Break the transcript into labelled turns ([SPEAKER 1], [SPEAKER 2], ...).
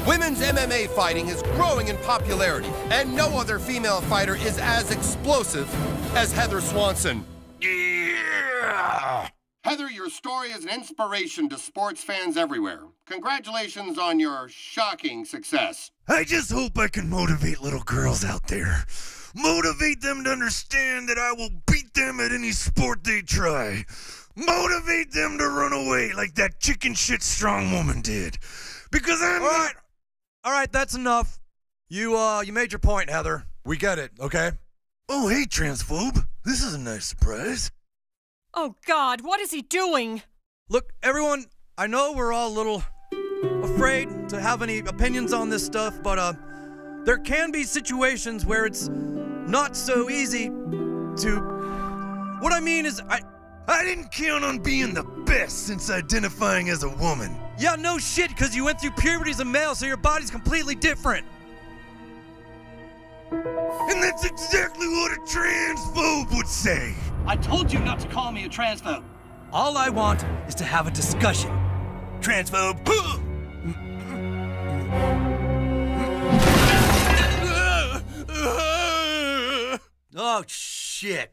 [SPEAKER 1] Women's MMA fighting is growing in popularity, and no other female fighter is as explosive as Heather Swanson. Yeah! Heather, your story is an inspiration to sports fans everywhere. Congratulations on your shocking success.
[SPEAKER 2] I just hope I can motivate little girls out there. Motivate them to understand that I will beat them at any sport they try. Motivate them to run away like that chicken shit strong woman did. Because I'm
[SPEAKER 3] All right, that's enough. You made your point, Heather. We get it, okay?
[SPEAKER 2] Oh, hey, transphobe. This is a nice surprise.
[SPEAKER 4] Oh, God, what is he doing?
[SPEAKER 3] Look, everyone, I know we're all a little afraid to have any opinions on this stuff, but there can be situations where it's not so easy to... What I mean is,
[SPEAKER 2] I didn't count on being the best since identifying as a woman.
[SPEAKER 3] Yeah, no shit, because you went through puberty as a male, so your body's completely different.
[SPEAKER 2] And that's exactly what a transphobe would say.
[SPEAKER 5] I told you not to call me a transphobe.
[SPEAKER 3] All I want is to have a discussion.
[SPEAKER 2] Transphobe.
[SPEAKER 3] Oh, shit.